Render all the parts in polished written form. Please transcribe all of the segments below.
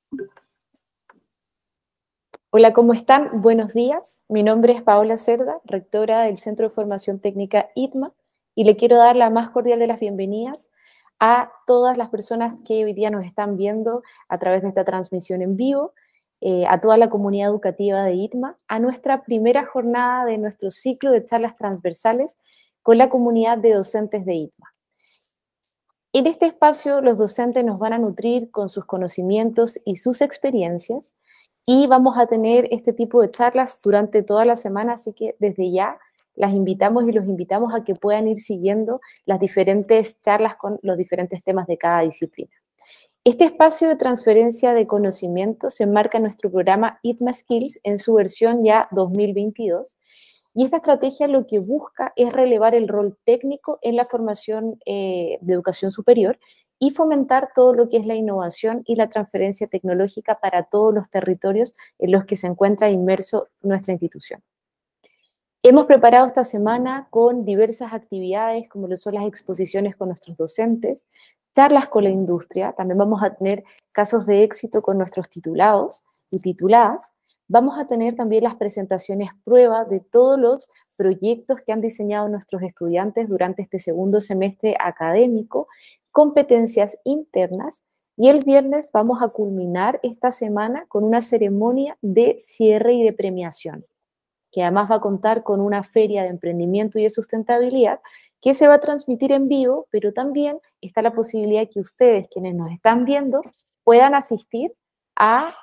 Hola, ¿cómo están? Buenos días. Mi nombre es Paola Cerda, rectora del Centro de Formación Técnica ITMA, y le quiero dar la más cordial de las bienvenidas a todas las personas que hoy día nos están viendo a través de esta transmisión en vivo, a toda la comunidad educativa de ITMA, a nuestra primera jornada de nuestro ciclo de charlas transversales con la comunidad de docentes de ITMA. En este espacio, los docentes nos van a nutrir con sus conocimientos y sus experiencias, y vamos a tener este tipo de charlas durante toda la semana, así que desde ya las invitamos y los invitamos a que puedan ir siguiendo las diferentes charlas con los diferentes temas de cada disciplina. Este espacio de transferencia de conocimiento se enmarca en nuestro programa ITMA Skills en su versión ya 2022, y esta estrategia lo que busca es relevar el rol técnico en la formación de educación superior y fomentar todo lo que es la innovación y la transferencia tecnológica para todos los territorios en los que se encuentra inmerso nuestra institución. Hemos preparado esta semana con diversas actividades, como lo son las exposiciones con nuestros docentes, charlas con la industria, también vamos a tener casos de éxito con nuestros titulados y tituladas. Vamos a tener también las presentaciones prueba de todos los proyectos que han diseñado nuestros estudiantes durante este segundo semestre académico, competencias internas, y el viernes vamos a culminar esta semana con una ceremonia de cierre y de premiación, que además va a contar con una feria de emprendimiento y de sustentabilidad que se va a transmitir en vivo, pero también está la posibilidad de que ustedes, quienes nos están viendo, puedan asistir a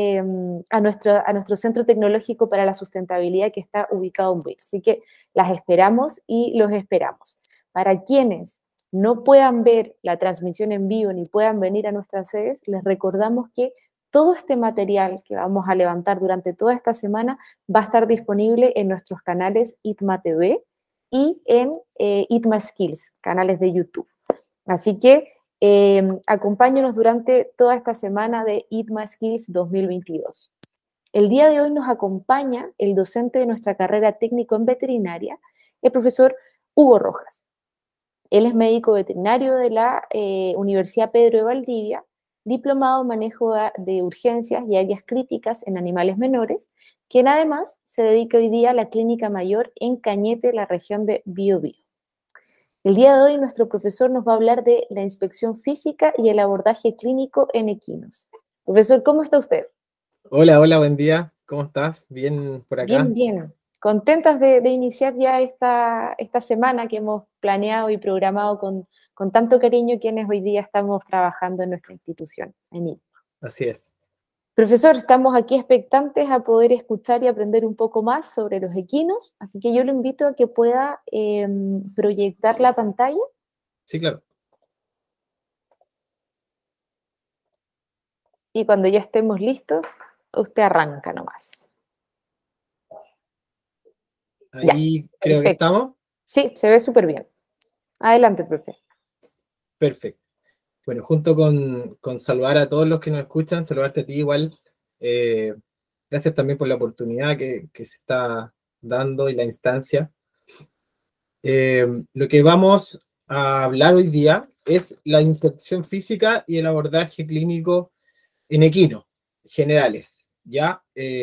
nuestro Centro Tecnológico para la Sustentabilidad, que está ubicado en Buin. Así que las esperamos y los esperamos. Para quienes no puedan ver la transmisión en vivo ni puedan venir a nuestras sedes, les recordamos que todo este material que vamos a levantar durante toda esta semana va a estar disponible en nuestros canales ITMA TV y en ITMA Skills, canales de YouTube. Así que acompáñenos durante toda esta semana de ITMA Skills 2022. El día de hoy nos acompaña el docente de nuestra carrera técnico en veterinaria, el profesor Hugo Rojas. Él es médico veterinario de la Universidad Pedro de Valdivia, diplomado en manejo de urgencias y áreas críticas en animales menores, quien además se dedica hoy día a la clínica mayor en Cañete, la región de Biobío. El día de hoy nuestro profesor nos va a hablar de la inspección física y el abordaje clínico en equinos. Profesor, ¿cómo está usted? Hola, hola, buen día. ¿Cómo estás? ¿Bien por acá? Bien, bien. Contentas de iniciar ya esta semana que hemos planeado y programado con tanto cariño quienes hoy día estamos trabajando en nuestra institución, en ITMA. Así es. Profesor, estamos aquí expectantes a poder escuchar y aprender un poco más sobre los equinos, así que yo lo invito a que pueda proyectar la pantalla. Sí, claro. Y cuando ya estemos listos, usted arranca nomás. Ahí Ya, creo que perfecto. estamos. Sí, se ve súper bien. Adelante, profe. Perfecto. Bueno, junto con saludar a todos los que nos escuchan, saludarte a ti igual. Gracias también por la oportunidad que se está dando y la instancia. Lo que vamos a hablar hoy día es la inspección física y el abordaje clínico en equinos generales. ¿Ya?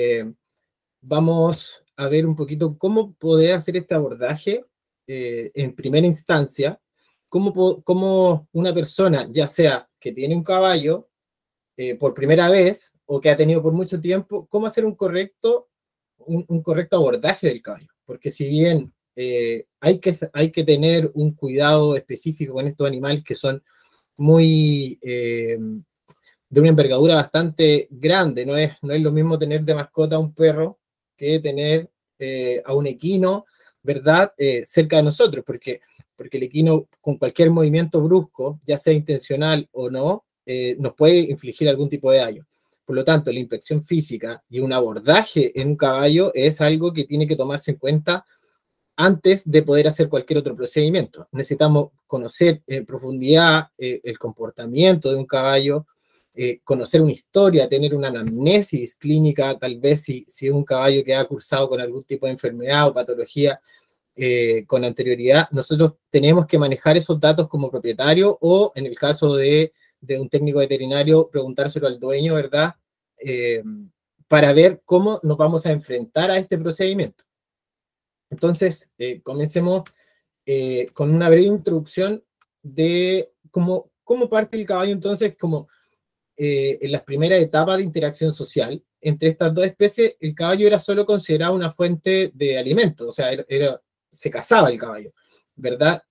Vamos a ver un poquito cómo poder hacer este abordaje en primera instancia, cómo una persona, ya sea que tiene un caballo por primera vez o que ha tenido por mucho tiempo, cómo hacer un correcto abordaje del caballo. Porque si bien hay que tener un cuidado específico con estos animales que son muy... de una envergadura bastante grande, no es lo mismo tener de mascota a un perro que tener a un equino, ¿verdad? Cerca de nosotros, porque el equino con cualquier movimiento brusco, ya sea intencional o no, nos puede infligir algún tipo de daño. Por lo tanto, la inspección física y un abordaje en un caballo es algo que tiene que tomarse en cuenta antes de poder hacer cualquier otro procedimiento. Necesitamos conocer en profundidad el comportamiento de un caballo, conocer una historia, tener una anamnesis clínica, tal vez si es un caballo que ha cursado con algún tipo de enfermedad o patología con anterioridad. Nosotros tenemos que manejar esos datos como propietario o en el caso de de un técnico veterinario preguntárselo al dueño, ¿verdad? Para ver cómo nos vamos a enfrentar a este procedimiento. Entonces, comencemos con una breve introducción de cómo parte el caballo, entonces, como en las primeras etapas de interacción social entre estas dos especies, el caballo era solo considerado una fuente de alimento, o sea, se cazaba el caballo, ¿verdad?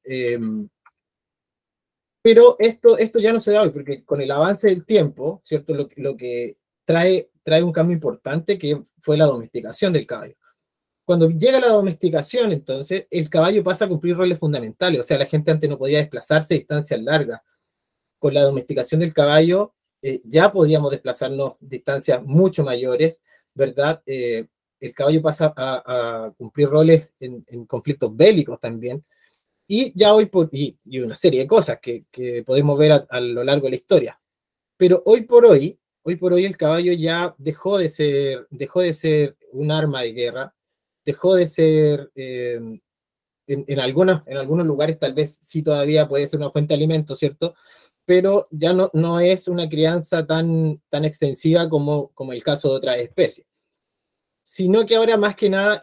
Pero esto ya no se da hoy, porque con el avance del tiempo, ¿cierto? Lo que trae un cambio importante que fue la domesticación del caballo. Cuando llega la domesticación, entonces, el caballo pasa a cumplir roles fundamentales, o sea, la gente antes no podía desplazarse a distancias largas. Con la domesticación del caballo ya podíamos desplazarnos distancias mucho mayores, ¿verdad? El caballo pasa a cumplir roles en conflictos bélicos también, y ya hoy, y una serie de cosas que podemos ver a lo largo de la historia. Pero hoy por hoy el caballo ya dejó de ser un arma de guerra, dejó de ser, en algunos lugares tal vez sí todavía puede ser una fuente de alimento, ¿cierto? Pero ya no es una crianza tan extensiva como el caso de otras especies. Sino que ahora más que nada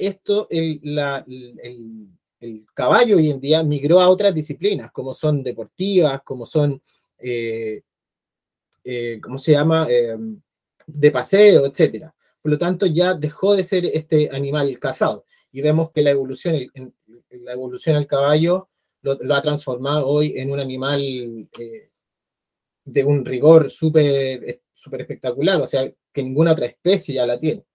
el caballo hoy en día migró a otras disciplinas, como son deportivas, como son, ¿cómo se llama? De paseo, etcétera. Por lo tanto, ya dejó de ser este animal cazado. Y vemos que la evolución al caballo lo ha transformado hoy en un animal de un rigor súper espectacular, o sea, que ninguna otra especie ya la tiene.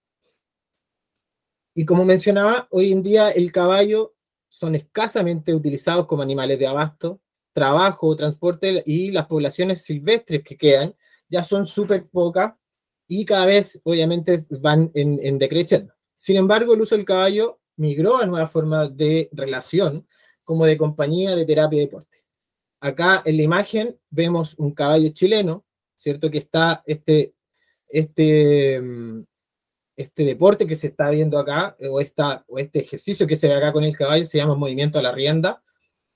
Y como mencionaba, hoy en día el caballo son escasamente utilizados como animales de abasto, trabajo, transporte, y las poblaciones silvestres que quedan ya son súper pocas y cada vez obviamente van en decreciendo. Sin embargo, el uso del caballo migró a nuevas formas de relación, como de compañía, de terapia y deporte. Acá en la imagen vemos un caballo chileno, ¿cierto? Que está este, este deporte que se está viendo acá, o este ejercicio que se ve acá con el caballo, se llama movimiento a la rienda.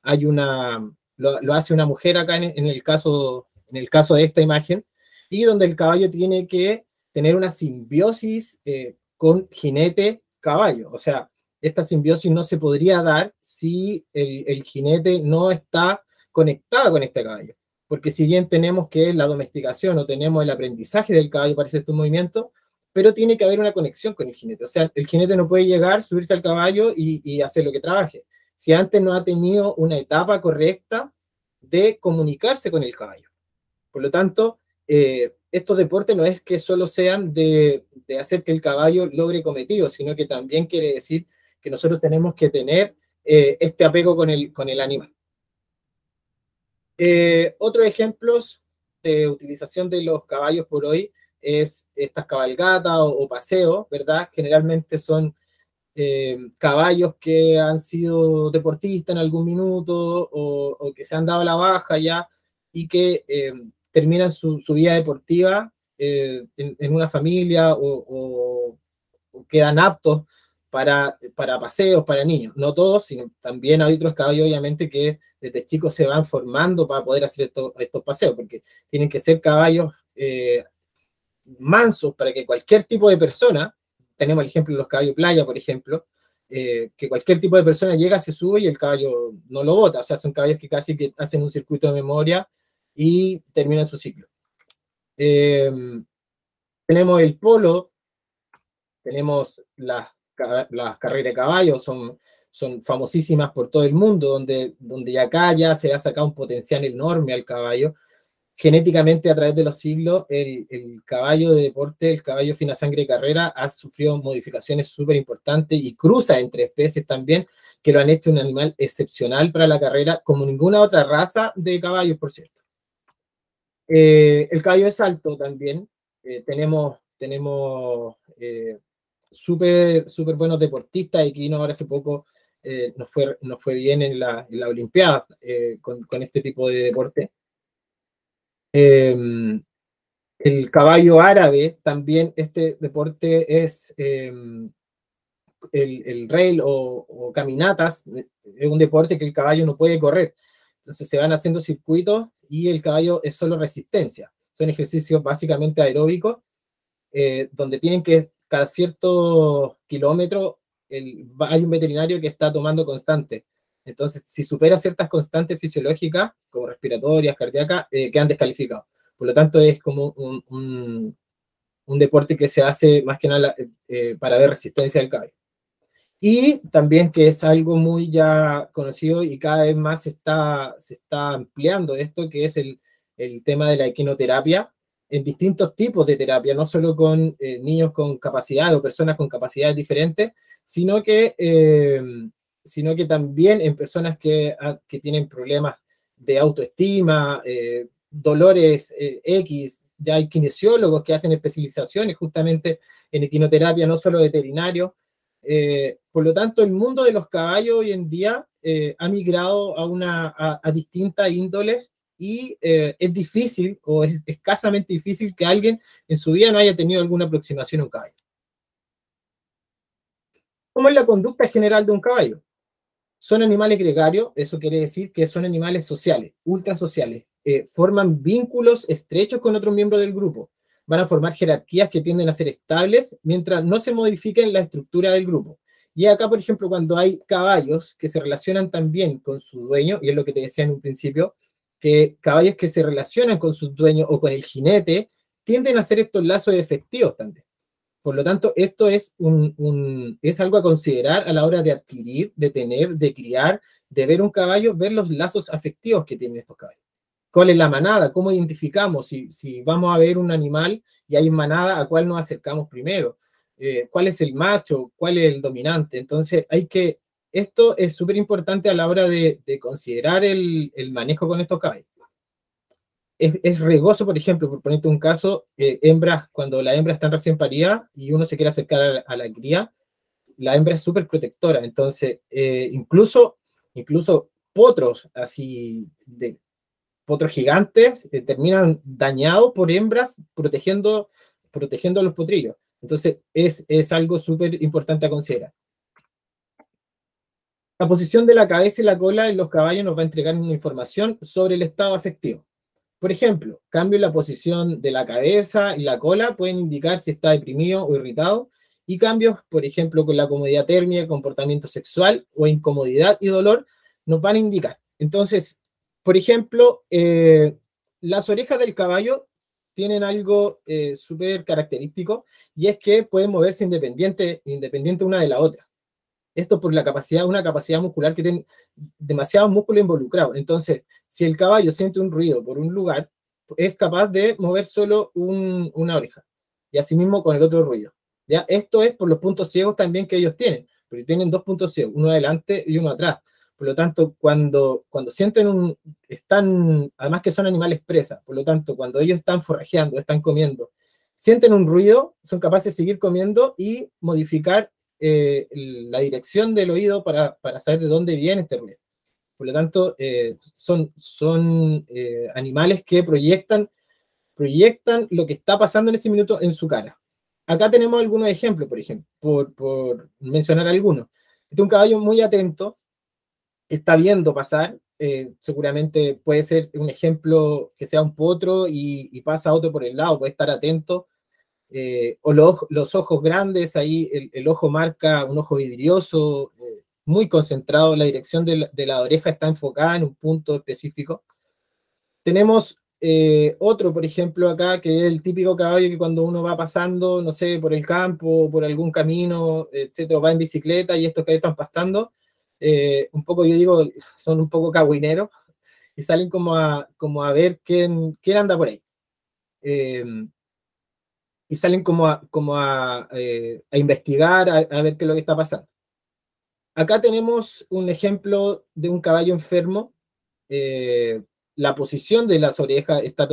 Lo hace una mujer acá en el caso de esta imagen, y donde el caballo tiene que tener una simbiosis con jinete-caballo. O sea, esta simbiosis no se podría dar si el jinete no está conectado con este caballo. Porque si bien tenemos que la domesticación o tenemos el aprendizaje del caballo para hacer estos movimientos, pero tiene que haber una conexión con el jinete. O sea, el jinete no puede llegar, subirse al caballo y hacer lo que trabaje, si antes no ha tenido una etapa correcta de comunicarse con el caballo. Por lo tanto, estos deportes no es que solo sean de hacer que el caballo logre cometidos, sino que también quiere decir que nosotros tenemos que tener este apego con el animal. Otros ejemplos de utilización de los caballos por hoy es estas cabalgatas o paseos, ¿verdad? Generalmente son caballos que han sido deportistas en algún minuto o que se han dado la baja ya y que terminan su vida deportiva en una familia o quedan aptos para paseos, para niños. No todos, sino también hay otros caballos, obviamente, que desde chicos se van formando para poder hacer estos paseos, porque tienen que ser caballos mansos para que cualquier tipo de persona, tenemos el ejemplo de los caballos playa, por ejemplo, que cualquier tipo de persona llega, se sube y el caballo no lo bota. O sea, son caballos que casi que hacen un circuito de memoria y terminan su ciclo. Tenemos el polo, tenemos las carreras de caballos, son famosísimas por todo el mundo, donde acá ya se ha sacado un potencial enorme al caballo. Genéticamente, a través de los siglos, el caballo de deporte, el caballo fina sangre de carrera, ha sufrido modificaciones súper importantes y cruza entre especies también, que lo han hecho un animal excepcional para la carrera, como ninguna otra raza de caballos, por cierto. El caballo de salto también, tenemos súper buenos deportistas, y aquí ahora hace poco nos fue bien en la Olimpiada con este tipo de deporte. El caballo árabe, también este deporte es el rail o caminatas, es un deporte que el caballo no puede correr. Entonces se van haciendo circuitos y el caballo es solo resistencia. Son ejercicios básicamente aeróbicos, donde tienen que, cada cierto kilómetro, hay un veterinario que está tomando constante. Entonces, si supera ciertas constantes fisiológicas, como respiratorias, cardíacas, quedan descalificados. Por lo tanto, es como un deporte que se hace más que nada para ver resistencia del caballo. Y también que es algo muy ya conocido y cada vez más se está ampliando esto, que es el tema de la equinoterapia en distintos tipos de terapia, no solo con niños con capacidad o personas con capacidades diferentes, sino sino que también en personas que tienen problemas de autoestima, dolores X. Ya hay kinesiólogos que hacen especializaciones justamente en equinoterapia, no solo veterinarios. Por lo tanto, el mundo de los caballos hoy en día ha migrado a distintas índoles y es difícil o es escasamente difícil que alguien en su vida no haya tenido alguna aproximación a un caballo. ¿Cómo es la conducta general de un caballo? Son animales gregarios, eso quiere decir que son animales sociales, ultrasociales, forman vínculos estrechos con otros miembros del grupo, van a formar jerarquías que tienden a ser estables mientras no se modifiquen la estructura del grupo. Y acá, por ejemplo, cuando hay caballos que se relacionan también con su dueño, y es lo que te decía en un principio, que caballos que se relacionan con su dueño o con el jinete, tienden a hacer estos lazos efectivos también. Por lo tanto, esto es algo a considerar a la hora de adquirir, de tener, de criar, de ver un caballo, ver los lazos afectivos que tienen estos caballos. ¿Cuál es la manada? ¿Cómo identificamos? Si vamos a ver un animal y hay manada, ¿a cuál nos acercamos primero? ¿Cuál es el macho? ¿Cuál es el dominante? Entonces, esto es súper importante a la hora de considerar el manejo con estos caballos. Es riesgoso, por ejemplo, por ponerte un caso, hembras, cuando la hembra está recién parida y uno se quiere acercar a la cría, la hembra es súper protectora. Entonces, incluso potros, así, potros gigantes, terminan dañados por hembras protegiendo a los potrillos. Entonces, es algo súper importante a considerar. La posición de la cabeza y la cola en los caballos nos va a entregar una información sobre el estado afectivo. Por ejemplo, cambio en la posición de la cabeza y la cola pueden indicar si está deprimido o irritado, y cambios, por ejemplo, con la comodidad térmica, comportamiento sexual o incomodidad y dolor nos van a indicar. Entonces, por ejemplo, las orejas del caballo tienen algo súper característico, y es que pueden moverse independiente una de la otra. Esto por una capacidad muscular que tiene demasiados músculos involucrados. Entonces, si el caballo siente un ruido por un lugar, es capaz de mover solo una oreja. Y asimismo con el otro ruido. ¿Ya? Esto es por los puntos ciegos también que ellos tienen. Porque tienen dos puntos ciegos, uno adelante y uno atrás. Por lo tanto, cuando sienten además que son animales presas, por lo tanto, cuando ellos están forrajeando, están comiendo, sienten un ruido, son capaces de seguir comiendo y modificar la dirección del oído para saber de dónde viene este ruido. Por lo tanto, son animales que proyectan lo que está pasando en ese minuto en su cara. Acá tenemos algunos ejemplos, por ejemplo, por mencionar algunos. Este es un caballo muy atento, está viendo pasar, seguramente puede ser un ejemplo que sea un potro y pasa otro por el lado, puede estar atento. O los ojos grandes, ahí el ojo marca un ojo vidrioso, muy concentrado, la dirección de la oreja está enfocada en un punto específico. Tenemos otro, por ejemplo, acá, que es el típico caballo que cuando uno va pasando, no sé, por el campo, por algún camino, etcétera, va en bicicleta y estos que están pastando, un poco, yo digo, son un poco cagüineros y salen como a ver quién anda por ahí. Y salen como a investigar, a ver qué es lo que está pasando. Acá tenemos un ejemplo de un caballo enfermo. La posición de las orejas está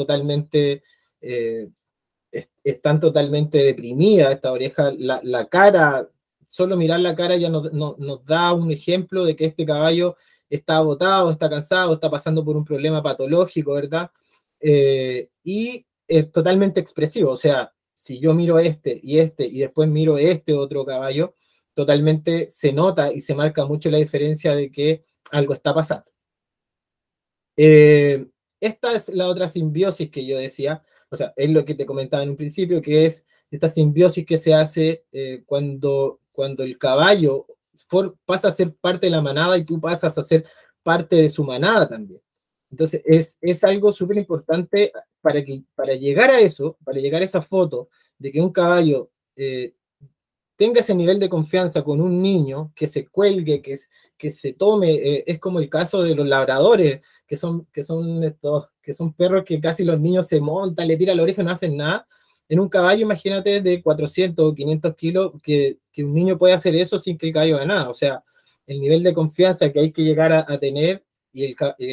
están totalmente deprimidas, esta oreja, la cara, solo mirar la cara ya nos da un ejemplo de que este caballo está agotado, está cansado, está pasando por un problema patológico, ¿verdad? Y es totalmente expresivo, o sea, si yo miro y después miro este otro caballo, totalmente se nota y se marca mucho la diferencia de que algo está pasando. esta es la otra simbiosis que yo decía, o sea, es lo que te comentaba en un principio, que es esta simbiosis que se hace cuando el caballo pasa a ser parte de la manada y tú pasas a ser parte de su manada también. Entonces, es algo súper importante para llegar a eso, para llegar a esa foto de que un caballo tenga ese nivel de confianza con un niño, que se cuelgue, que se tome, es como el caso de los labradores, que son perros que casi los niños se montan, le tiran la oreja y no hacen nada. En un caballo, imagínate, de 400 o 500 kilos, que un niño puede hacer eso sin que el caballo haga nada. O sea, el nivel de confianza que hay que llegar a tener y,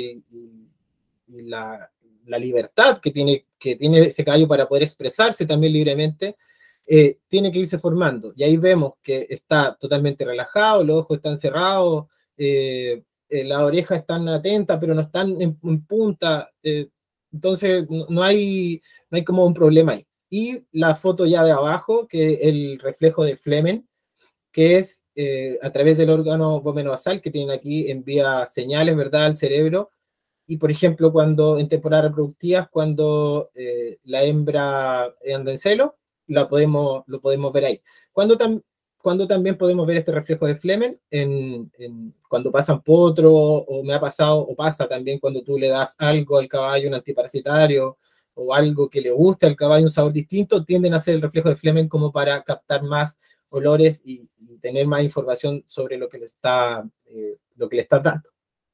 y la libertad que tiene ese caballo para poder expresarse también libremente, tiene que irse formando. Y ahí vemos que está totalmente relajado, los ojos están cerrados, las orejas están atentas, pero no están en punta. Entonces, no hay como un problema ahí. Y la foto ya de abajo, que es el reflejo de Flemen, que es a través del órgano basal que tienen aquí, envía señales, ¿verdad?, al cerebro. Y, por ejemplo, cuando en temporadas reproductivas, cuando la hembra anda en celo, lo podemos ver ahí. Cuando también podemos ver este reflejo de Flemen, cuando pasan potro, o me ha pasado, o pasa también cuando tú le das algo al caballo, un antiparasitario, o algo que le guste al caballo, un sabor distinto, tienden a hacer el reflejo de Flemen como para captar más olores y tener más información sobre lo que le está dando.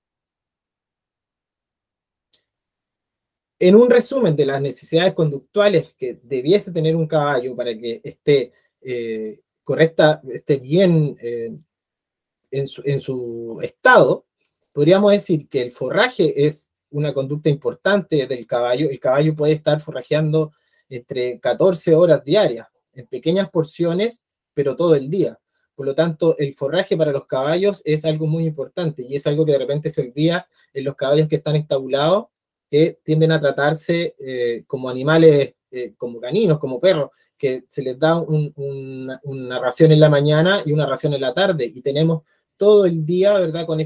En un resumen de las necesidades conductuales que debiese tener un caballo para que esté esté bien en su estado, podríamos decir que el forraje es una conducta importante del caballo. El caballo puede estar forrajeando entre 14 horas diarias, en pequeñas porciones, pero todo el día. Por lo tanto, el forraje para los caballos es algo muy importante y es algo que de repente se olvida en los caballos que están estabulados, que tienden a tratarse como animales, como caninos, como perros, que se les da una ración en la mañana y una ración en la tarde, y tenemos todo el día, ¿verdad?, con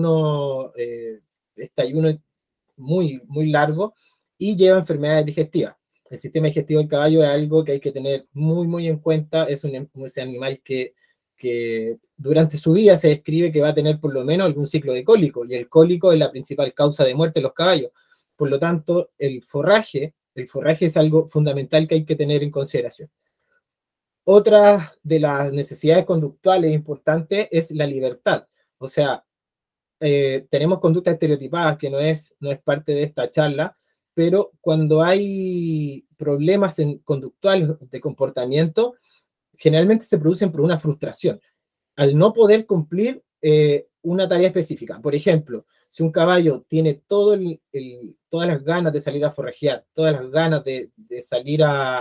este ayuno muy, muy largo, y lleva enfermedades digestivas. El sistema digestivo del caballo es algo que hay que tener muy, muy en cuenta. Es ese animal que durante su vida se describe que va a tener por lo menos algún ciclo de cólico, y el cólico es la principal causa de muerte de los caballos. Por lo tanto, el forraje es algo fundamental que hay que tener en consideración. Otra de las necesidades conductuales importantes es la libertad. O sea, tenemos conductas estereotipadas, que no es parte de esta charla, pero cuando hay problemas conductuales de comportamiento, generalmente se producen por una frustración, al no poder cumplir una tarea específica. Por ejemplo, si un caballo tiene todas las ganas de salir a forrajear, todas las ganas de salir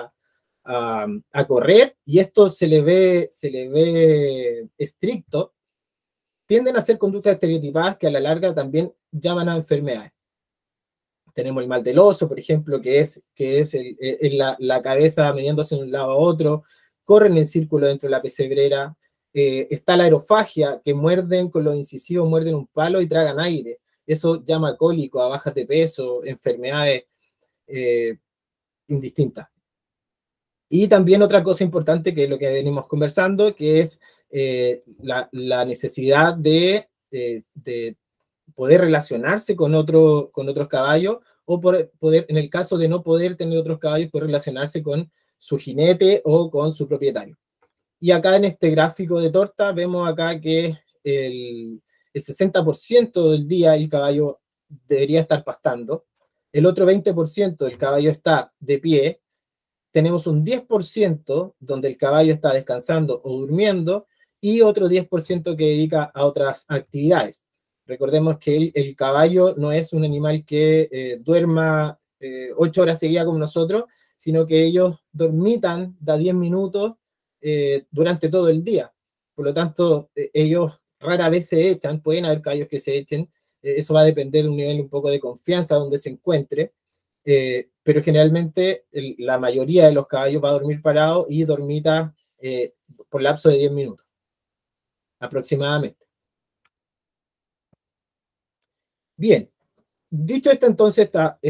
a correr, y esto se le ve estricto, tienden a ser conductas estereotipadas que a la larga también llaman a enfermedades. Tenemos el mal del oso, por ejemplo, que es la cabeza meneándose de un lado a otro, corren en círculo dentro de la pesebrera. Está la aerofagia, que muerden con los incisivos, muerden un palo y tragan aire. Eso llama cólico, a bajas de peso, enfermedades indistintas. Y también otra cosa importante, que es lo que venimos conversando, que es la necesidad de poder relacionarse con otros caballos, o poder, en el caso de no poder tener otros caballos, poder relacionarse con su jinete o con su propietario. Y acá en este gráfico de torta vemos acá que el 60% del día el caballo debería estar pastando, el otro 20% del caballo está de pie, tenemos un 10% donde el caballo está descansando o durmiendo, y otro 10% que dedica a otras actividades. Recordemos que el caballo no es un animal que duerma 8 horas seguidas como nosotros, sino que ellos dormitan de 10 minutos durante todo el día. Por lo tanto, ellos rara vez se echan, pueden haber caballos que se echen, eso va a depender de un nivel un poco de confianza donde se encuentre, pero generalmente la mayoría de los caballos va a dormir parado y dormita por lapso de 10 minutos aproximadamente. Bien, Dicho esto, entonces,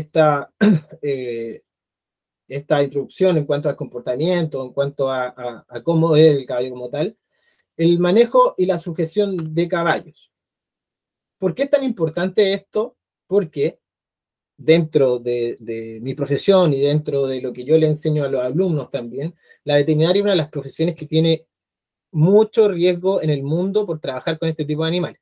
esta introducción en cuanto al comportamiento, en cuanto a cómo es el caballo como tal, el manejo y la sujeción de caballos. ¿Por qué es tan importante esto? Porque dentro de mi profesión y dentro de lo que yo le enseño a los alumnos también, la veterinaria es una de las profesiones que tiene mucho riesgo en el mundo por trabajar con este tipo de animales.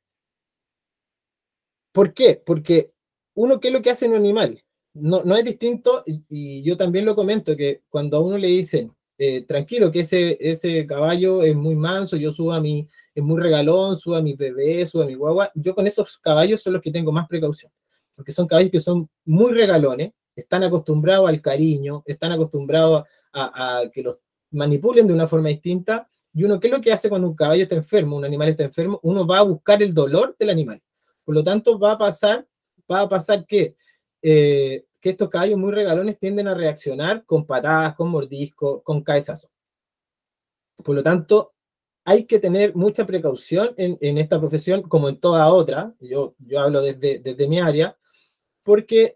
¿Por qué? Porque uno, ¿qué es lo que hace en un animal? No es distinto, y yo también lo comento, que cuando a uno le dicen, tranquilo, que ese caballo es muy manso, yo subo a mi, es muy regalón, subo a mi bebé, subo a mi guagua, yo con esos caballos son los que tengo más precaución, porque son caballos que son muy regalones, están acostumbrados al cariño, están acostumbrados a que los manipulen de una forma distinta, y uno, ¿qué es lo que hace cuando un caballo está enfermo, un animal está enfermo? Uno va a buscar el dolor del animal. Por lo tanto, va a pasar que estos caballos muy regalones tienden a reaccionar con patadas, con mordiscos, con cabezazos. Por lo tanto, hay que tener mucha precaución en esta profesión, como en toda otra. Yo hablo desde mi área, porque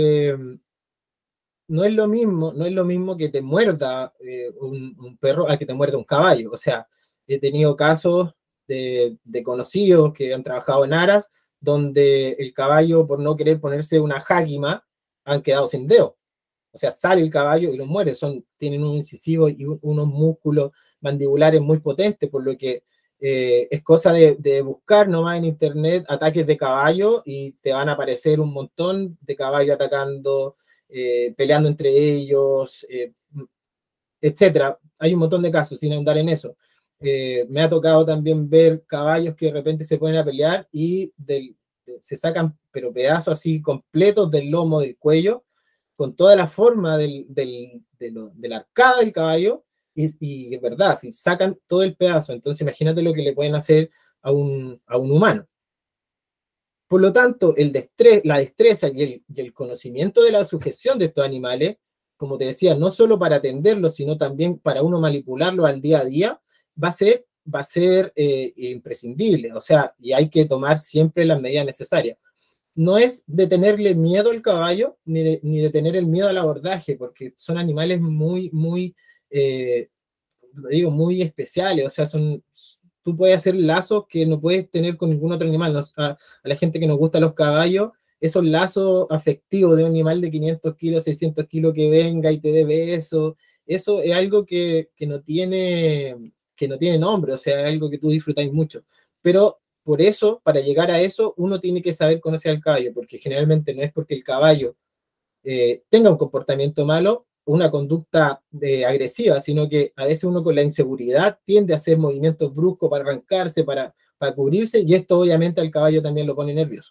no es lo mismo que te muerda un perro a que te muerda un caballo. O sea, he tenido casos de conocidos que han trabajado en aras donde el caballo, por no querer ponerse una jáquima, han quedado sin dedo. O sea, sale el caballo y los muere. Tienen un incisivo y unos músculos mandibulares muy potentes, por lo que es cosa de buscar nomás en internet ataques de caballo y te van a aparecer un montón de caballos atacando, peleando entre ellos, etcétera. Hay un montón de casos, sin andar en eso. Me ha tocado también ver caballos que de repente se ponen a pelear y se sacan pero pedazos así completos del lomo, del cuello, con toda la forma de la arcada del caballo, y es verdad, si sacan todo el pedazo, entonces imagínate lo que le pueden hacer a un humano. Por lo tanto, la destreza y el conocimiento de la sujeción de estos animales, como te decía, no solo para atenderlos, sino también para uno manipularlos al día a día, va a ser imprescindible. O sea, y hay que tomar siempre las medidas necesarias. No es de tenerle miedo al caballo, ni de tener el miedo al abordaje, porque son animales muy, muy, digo, muy especiales. O sea, tú puedes hacer lazos que no puedes tener con ningún otro animal. A la gente que nos gusta los caballos, esos lazos afectivos de un animal de 500 kilos, 600 kilos que venga y te dé besos, eso es algo que no tiene nombre. O sea, es algo que tú disfrutáis mucho. Pero por eso, para llegar a eso, uno tiene que saber conocer al caballo, porque generalmente no es porque el caballo tenga un comportamiento malo, una conducta agresiva, sino que a veces uno con la inseguridad tiende a hacer movimientos bruscos para arrancarse, para cubrirse, y esto obviamente al caballo también lo pone nervioso.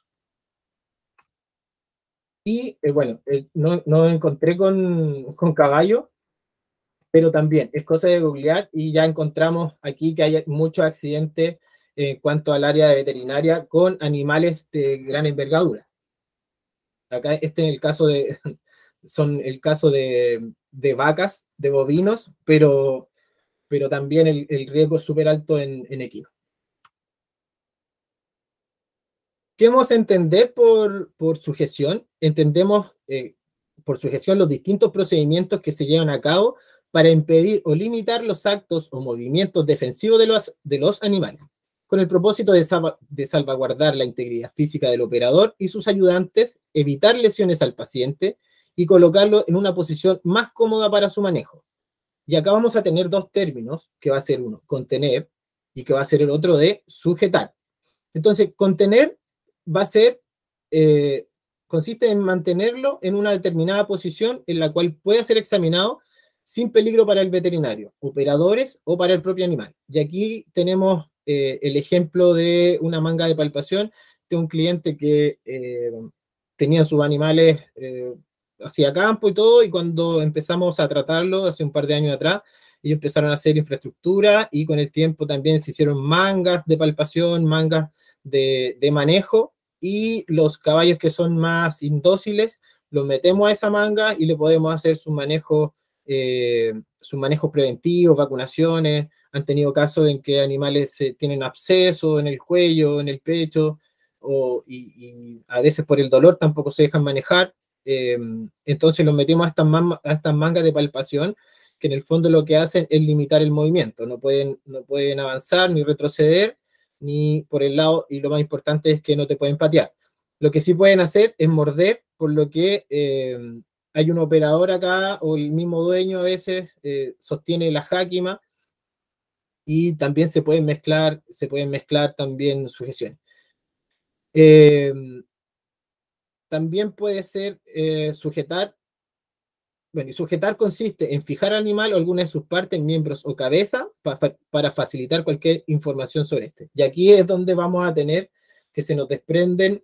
Y bueno, no encontré con caballo, pero también es cosa de googlear y ya encontramos aquí que hay muchos accidentes en cuanto al área de veterinaria con animales de gran envergadura. Acá en el caso son el caso de vacas, de bovinos, pero también el riesgo es súper alto en equinos. ¿Qué vamos a entender por sujeción? Entendemos por sujeción los distintos procedimientos que se llevan a cabo para impedir o limitar los actos o movimientos defensivos de los animales, con el propósito de salvaguardar la integridad física del operador y sus ayudantes, evitar lesiones al paciente y colocarlo en una posición más cómoda para su manejo. Y acá vamos a tener dos términos, que va a ser uno, contener, y que va a ser el otro de sujetar. Entonces, contener va a ser, consiste en mantenerlo en una determinada posición en la cual pueda ser examinado sin peligro para el veterinario, operadores o para el propio animal. Y aquí tenemos el ejemplo de una manga de palpación de un cliente que tenía sus animales hacia campo y todo, y cuando empezamos a tratarlo hace un par de años atrás, ellos empezaron a hacer infraestructura y con el tiempo también se hicieron mangas de palpación, mangas de manejo, y los caballos que son más indóciles los metemos a esa manga y le podemos hacer sus manejos preventivos, vacunaciones. Han tenido casos en que animales tienen absceso en el cuello, en el pecho, y a veces por el dolor tampoco se dejan manejar. Entonces los metemos a estas mangas de palpación, que en el fondo lo que hacen es limitar el movimiento. No pueden avanzar ni retroceder, ni por el lado, y lo más importante es que no te pueden patear. Lo que sí pueden hacer es morder, por lo que hay un operador acá, o el mismo dueño a veces sostiene la jáquima, y también se pueden mezclar también sujeciones. También puede ser sujetar. Bueno, y sujetar consiste en fijar al animal o alguna de sus partes, miembros o cabeza para facilitar cualquier información sobre este. Y aquí es donde vamos a tener que se nos desprenden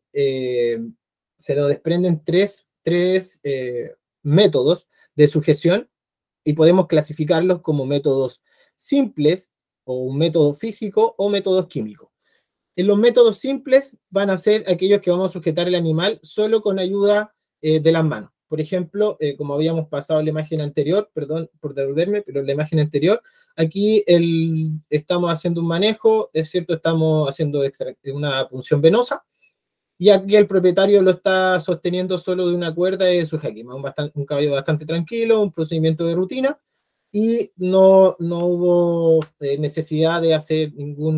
tres métodos de sujeción, y podemos clasificarlos como métodos simples, o un método físico, o métodos químicos. En los métodos simples van a ser aquellos que vamos a sujetar el animal solo con ayuda de las manos. Por ejemplo, como habíamos pasado en la imagen anterior, perdón por devolverme, pero en la imagen anterior, aquí estamos haciendo un manejo, es cierto, estamos haciendo una punción venosa, y aquí el propietario lo está sosteniendo solo de una cuerda de su jáquima, un caballo bastante tranquilo, un procedimiento de rutina, y no hubo necesidad de hacer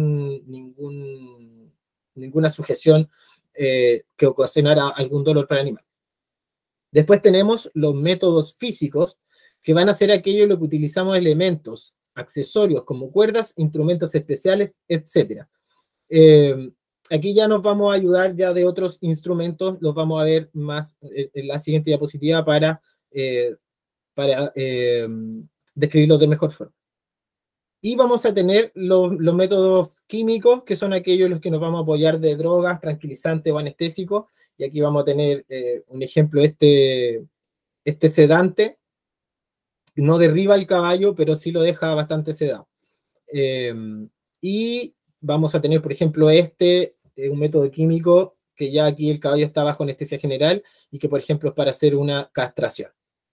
ninguna sujeción que ocasionara algún dolor para el animal. Después tenemos los métodos físicos, que van a ser aquellos en los que utilizamos elementos, accesorios como cuerdas, instrumentos especiales, etc. Aquí ya nos vamos a ayudar ya de otros instrumentos, los vamos a ver más en la siguiente diapositiva para describirlos de mejor forma. Y vamos a tener los métodos químicos, que son aquellos en los que nos vamos a apoyar de drogas, tranquilizantes o anestésicos. Y aquí vamos a tener un ejemplo, este sedante no derriba el caballo, pero sí lo deja bastante sedado. Y vamos a tener, por ejemplo, un método químico, que ya aquí el caballo está bajo anestesia general, y que, por ejemplo, es para hacer una castración.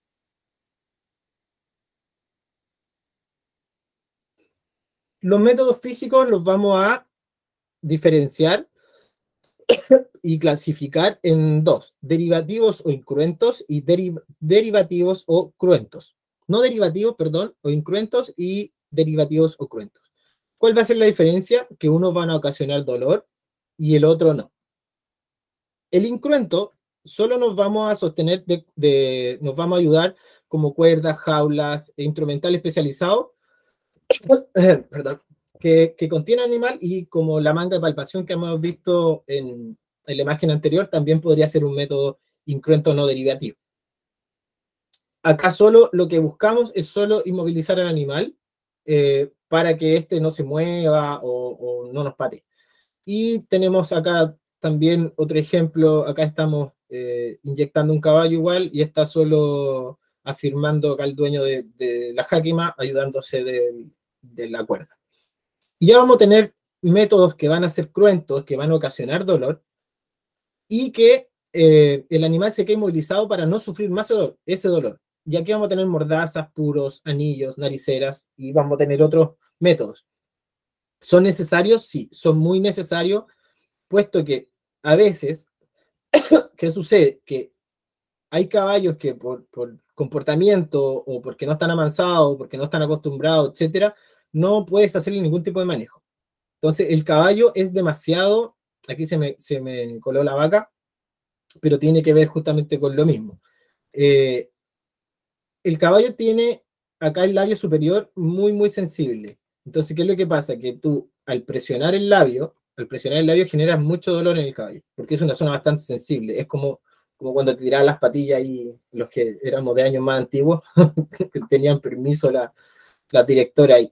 Los métodos físicos los vamos a diferenciar y clasificar en dos: derivativos o incruentos, y derivativos o cruentos. No derivativos, perdón, o incruentos, y derivativos o cruentos. ¿Cuál va a ser la diferencia? Que unos van a ocasionar dolor y el otro no. El incruento solo nos vamos a sostener, nos vamos a ayudar como cuerdas, jaulas e instrumental especializado, perdón, que contiene animal, y como la manga de palpación que hemos visto en la imagen anterior, también podría ser un método incruento no derivativo. Acá solo lo que buscamos es solo inmovilizar al animal para que éste no se mueva o no nos patee. Y tenemos acá también otro ejemplo. Acá estamos inyectando un caballo igual, y está solo afirmando acá el dueño de la jáquima, ayudándose de la cuerda. Y ya vamos a tener métodos que van a ser cruentos, que van a ocasionar dolor, y que el animal se quede inmovilizado para no sufrir más ese dolor. Y aquí vamos a tener mordazas, puros, anillos, nariceras, y vamos a tener otros métodos. ¿Son necesarios? Sí, son muy necesarios, puesto que a veces, ¿qué sucede? Que hay caballos que por comportamiento, o porque no están avanzados, o porque no están acostumbrados, etcétera, no puedes hacerle ningún tipo de manejo. Entonces, el caballo es demasiado, aquí se me coló la vaca, pero tiene que ver justamente con lo mismo. El caballo tiene acá el labio superior muy, muy sensible. Entonces, ¿qué es lo que pasa? Que tú, al presionar el labio generas mucho dolor en el caballo, porque es una zona bastante sensible. Es como cuando te tiraban las patillas, y los que éramos de años más antiguos, que tenían permiso la directora ahí.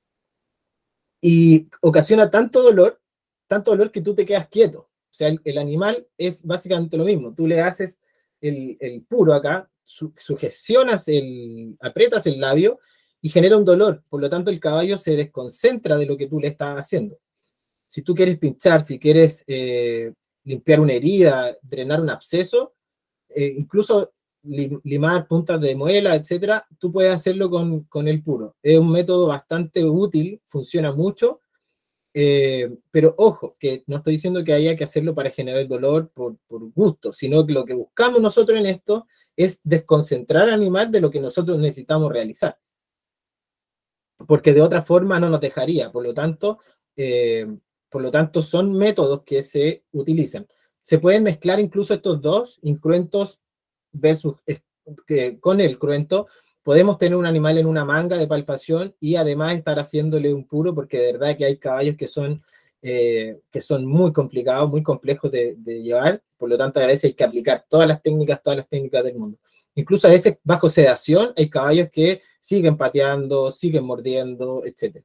Y ocasiona tanto dolor que tú te quedas quieto. O sea, el animal es básicamente lo mismo. Tú le haces el puro acá, sugestionas, aprietas el labio, y genera un dolor. Por lo tanto, el caballo se desconcentra de lo que tú le estás haciendo. Si tú quieres pinchar, si quieres limpiar una herida, drenar un absceso, incluso limar puntas de muela, etcétera, tú puedes hacerlo con el puro. Es un método bastante útil, funciona mucho, Pero ojo, que no estoy diciendo que haya que hacerlo para generar el dolor por gusto, sino que lo que buscamos nosotros en esto es desconcentrar al animal de lo que nosotros necesitamos realizar, porque de otra forma no nos dejaría. Por lo tanto son métodos que se utilizan. Se pueden mezclar incluso estos dos, incruentos versus con el cruento. Podemos tener un animal en una manga de palpación y además estar haciéndole un puro, porque de verdad que hay caballos que son muy complicados, muy complejos de llevar. Por lo tanto, a veces hay que aplicar todas las técnicas del mundo. Incluso a veces bajo sedación hay caballos que siguen pateando, siguen mordiendo, etc.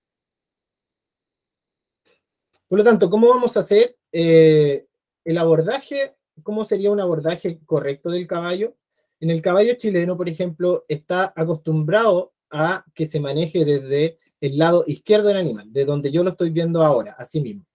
Por lo tanto, ¿cómo vamos a hacer el abordaje? ¿Cómo sería un abordaje correcto del caballo? En el caballo chileno, por ejemplo, está acostumbrado a que se maneje desde el lado izquierdo del animal, de donde yo lo estoy viendo ahora, así mismo.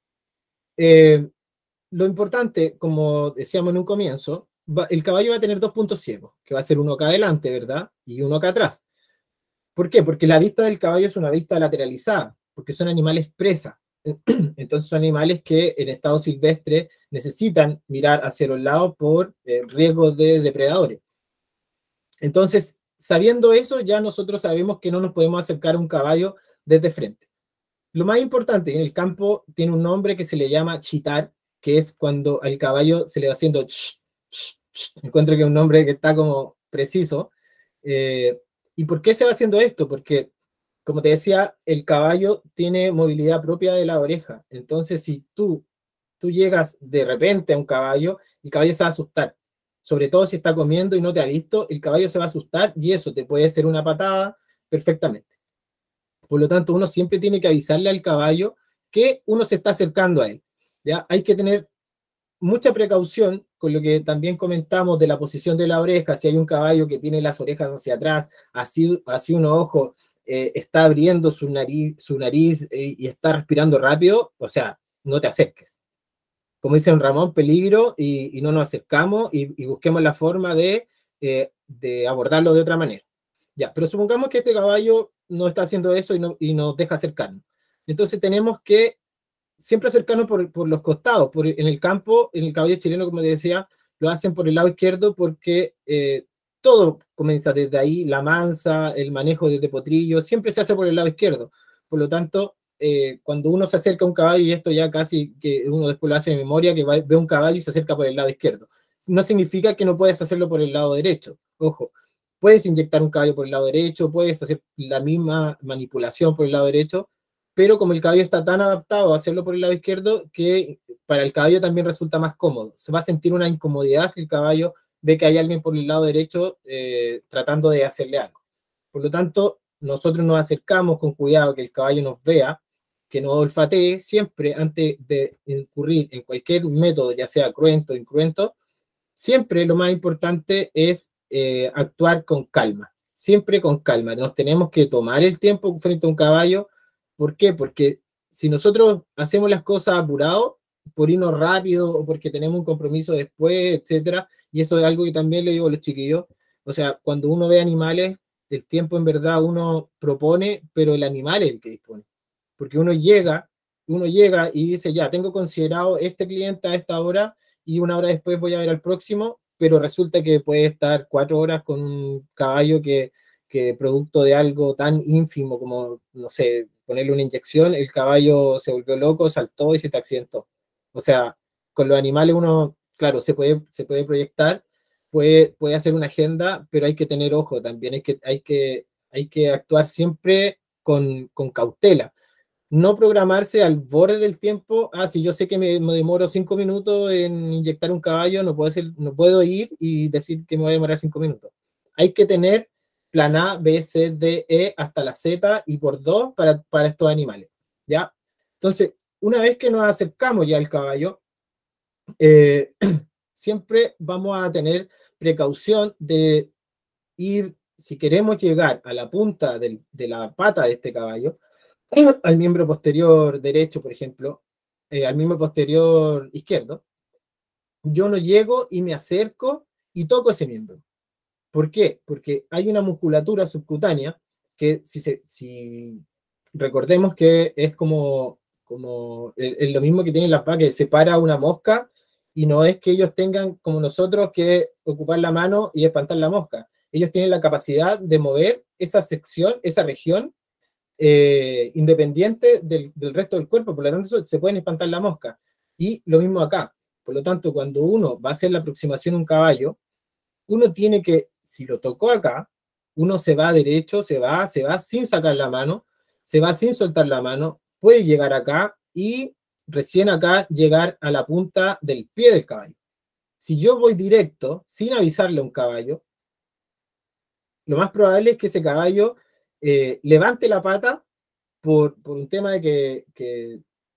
Lo importante, como decíamos en un comienzo, el caballo va a tener dos puntos ciegos, que va a ser uno acá adelante, ¿verdad? Y uno acá atrás. ¿Por qué? Porque la vista del caballo es una vista lateralizada, porque son animales presa. Entonces son animales que en estado silvestre necesitan mirar hacia los lados por riesgo de depredadores. Entonces, sabiendo eso, ya nosotros sabemos que no nos podemos acercar a un caballo desde frente. Lo más importante, en el campo tiene un nombre que se le llama chitar, que es cuando al caballo se le va haciendo encuentro que es un nombre que está como preciso. ¿Y por qué se va haciendo esto? Porque, como te decía, el caballo tiene movilidad propia de la oreja. Entonces, si tú llegas de repente a un caballo, el caballo se va a asustar. Sobre todo si está comiendo y no te ha visto, el caballo se va a asustar y eso te puede hacer una patada perfectamente. Por lo tanto, uno siempre tiene que avisarle al caballo que uno se está acercando a él. ¿Ya? Hay que tener mucha precaución con lo que también comentamos de la posición de la oreja. Si hay un caballo que tiene las orejas hacia atrás, así un ojo está abriendo su nariz y está respirando rápido, o sea, no te acerques. Como dice Ramón, peligro y no nos acercamos y busquemos la forma de abordarlo de otra manera. Ya, pero supongamos que este caballo no está haciendo eso y nos deja acercarnos. Entonces tenemos que siempre acercarnos por los costados. En el campo, en el caballo chileno, como decía, lo hacen por el lado izquierdo porque todo comienza desde ahí, la mansa, el manejo desde potrillo, siempre se hace por el lado izquierdo. Por lo tanto, cuando uno se acerca a un caballo, y esto ya casi que uno después lo hace de memoria, que ve un caballo y se acerca por el lado izquierdo. No significa que no puedes hacerlo por el lado derecho. Ojo, puedes inyectar un caballo por el lado derecho, puedes hacer la misma manipulación por el lado derecho, pero como el caballo está tan adaptado a hacerlo por el lado izquierdo, que para el caballo también resulta más cómodo. Se va a sentir una incomodidad si el caballo ve que hay alguien por el lado derecho tratando de hacerle algo. Por lo tanto, nosotros nos acercamos con cuidado, que el caballo nos vea, que nos olfatee siempre antes de incurrir en cualquier método, ya sea cruento o incruento. Siempre lo más importante es actuar con calma, siempre con calma. Nos tenemos que tomar el tiempo frente a un caballo. ¿Por qué? Porque si nosotros hacemos las cosas apurados, por irnos rápido o porque tenemos un compromiso después, etcétera, y eso es algo que también le digo a los chiquillos, o sea, cuando uno ve animales, el tiempo en verdad uno propone, pero el animal es el que dispone. Porque uno llega y dice, ya, tengo considerado este cliente a esta hora y una hora después voy a ver al próximo, pero resulta que puede estar 4 horas con un caballo que producto de algo tan ínfimo como, no sé, ponerle una inyección, el caballo se volvió loco, saltó y se te accidentó. O sea, con los animales uno, claro, se puede proyectar, puede hacer una agenda, pero hay que tener ojo también, hay que actuar siempre con cautela, no programarse al borde del tiempo. Si yo sé que me demoro 5 minutos en inyectar un caballo, no puedo ir y decir que me voy a demorar 5 minutos. Hay que tener plan A, B, C, D, E hasta la Z y por dos para estos animales. ¿Ya? Entonces, una vez que nos acercamos ya al caballo, eh, siempre vamos a tener precaución de ir, si queremos llegar a la punta de la pata de este caballo, al miembro posterior derecho, por ejemplo, al miembro posterior izquierdo, yo no llego y me acerco y toco ese miembro. ¿Por qué? Porque hay una musculatura subcutánea que si recordemos que es como como es lo mismo que tienen las vacas, que separa una mosca, y no es que ellos tengan, como nosotros, que ocupar la mano y espantar la mosca. Ellos tienen la capacidad de mover esa sección, esa región, independiente del resto del cuerpo, por lo tanto se pueden espantar la mosca. Y lo mismo acá. Por lo tanto, cuando uno va a hacer la aproximación a un caballo, uno tiene que, si lo tocó acá, uno se va derecho, se va sin sacar la mano, se va sin soltar la mano, puede llegar acá y recién acá llegar a la punta del pie del caballo. Si yo voy directo, sin avisarle a un caballo, lo más probable es que ese caballo levante la pata por un tema de que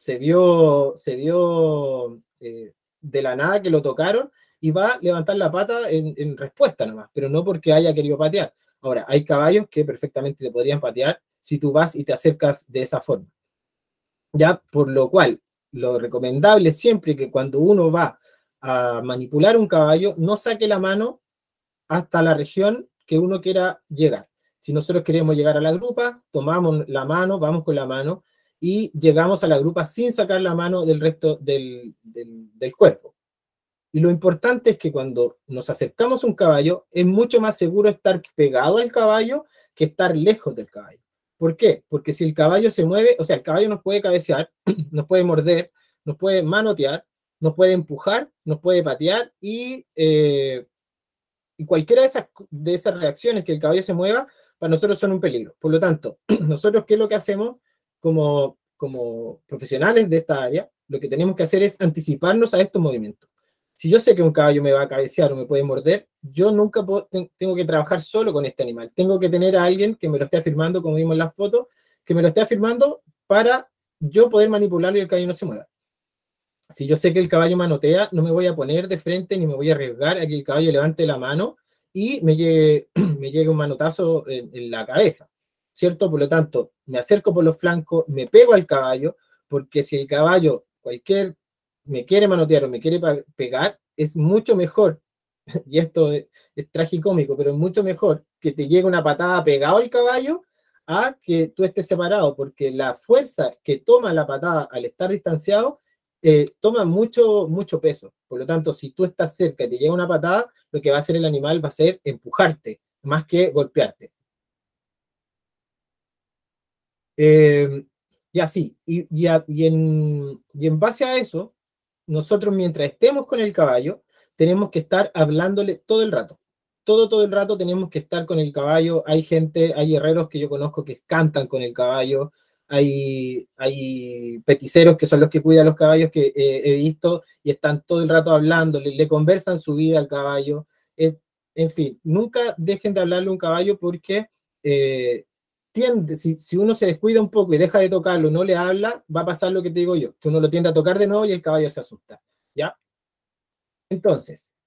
se vio de la nada que lo tocaron y va a levantar la pata en respuesta nomás, pero no porque haya querido patear. Ahora, hay caballos que perfectamente te podrían patear si tú vas y te acercas de esa forma. Ya, por lo cual, lo recomendable es siempre que cuando uno va a manipular un caballo, no saque la mano hasta la región que uno quiera llegar. Si nosotros queremos llegar a la grupa, tomamos la mano, vamos con la mano y llegamos a la grupa sin sacar la mano del resto del cuerpo. Y lo importante es que cuando nos acercamos a un caballo, es mucho más seguro estar pegado al caballo que estar lejos del caballo. ¿Por qué? Porque si el caballo se mueve, o sea, el caballo nos puede cabecear, nos puede morder, nos puede manotear, nos puede empujar, nos puede patear y cualquiera de esas reacciones que el caballo se mueva, para nosotros son un peligro. Por lo tanto, nosotros, ¿qué es lo que hacemos como profesionales de esta área? Lo que tenemos que hacer es anticiparnos a estos movimientos. Si yo sé que un caballo me va a cabecear o me puede morder, yo nunca tengo que trabajar solo con este animal. Tengo que tener a alguien que me lo esté afirmando, como vimos en las fotos, que me lo esté afirmando para yo poder manipularlo y el caballo no se mueva. Si yo sé que el caballo manotea, no me voy a poner de frente ni me voy a arriesgar a que el caballo levante la mano y me llegue, me llegue un manotazo en la cabeza, ¿cierto? Por lo tanto, me acerco por los flancos, me pego al caballo, porque si el caballo me quiere manotear o me quiere pegar, es mucho mejor, y esto es tragicómico, pero es mucho mejor que te llegue una patada pegado al caballo a que tú estés separado, porque la fuerza que toma la patada al estar distanciado toma mucho peso. Por lo tanto, si tú estás cerca y te llega una patada, lo que va a hacer el animal va a ser empujarte, más que golpearte. Y así, y en base a eso, nosotros mientras estemos con el caballo, tenemos que estar hablándole todo el rato. Todo el rato tenemos que estar con el caballo. Hay herreros que yo conozco que cantan con el caballo, hay peticeros que son los que cuidan los caballos que he visto y están todo el rato hablando, le conversan su vida al caballo. En fin, nunca dejen de hablarle a un caballo porque si uno se descuida un poco y deja de tocarlo, no le habla, va a pasar lo que te digo yo, que uno lo tiende a tocar de nuevo y el caballo se asusta, ¿ya? Entonces,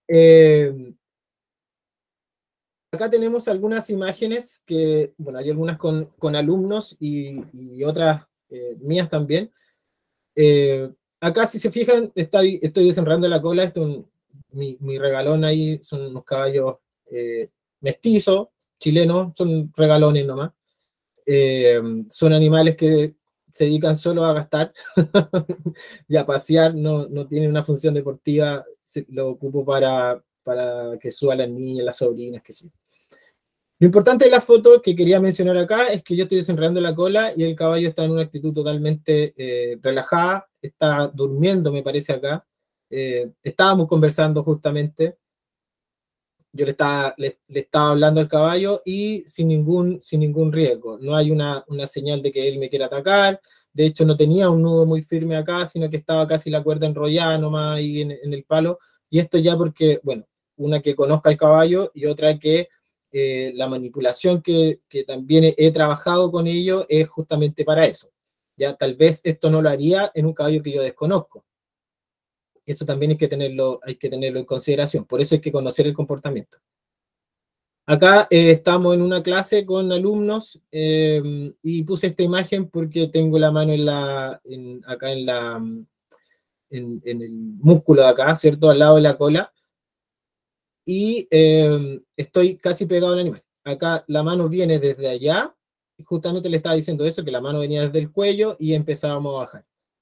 acá tenemos algunas imágenes que, bueno, hay algunas con alumnos y otras mías también. Acá, si se fijan, estoy desenredando la cola, mi regalón ahí son unos caballos mestizos, chilenos, son regalones nomás. Son animales que se dedican solo a gastar y a pasear, no tienen una función deportiva, lo ocupo para que suban las niñas, las sobrinas, que sí. Lo importante de la foto que quería mencionar acá es que yo estoy desenredando la cola y el caballo está en una actitud totalmente relajada, está durmiendo, me parece acá. Estábamos conversando justamente, yo le estaba hablando al caballo y sin ningún riesgo. No hay una señal de que él me quiera atacar. De hecho, no tenía un nudo muy firme acá, sino que estaba casi la cuerda enrollada nomás ahí en el palo. Y esto ya porque, bueno, una que conozca el caballo y otra que la manipulación que también he trabajado con ello es justamente para eso. Ya tal vez esto no lo haría en un caballo que yo desconozco. Eso también hay que tenerlo en consideración. Por eso hay que conocer el comportamiento. Acá estamos en una clase con alumnos y puse esta imagen porque tengo la mano acá en el músculo de acá, ¿cierto? Al lado de la cola. Y estoy casi pegado al animal. Acá la mano viene desde allá. Justamente le estaba diciendo eso, que la mano venía desde el cuello y empezábamos a bajar.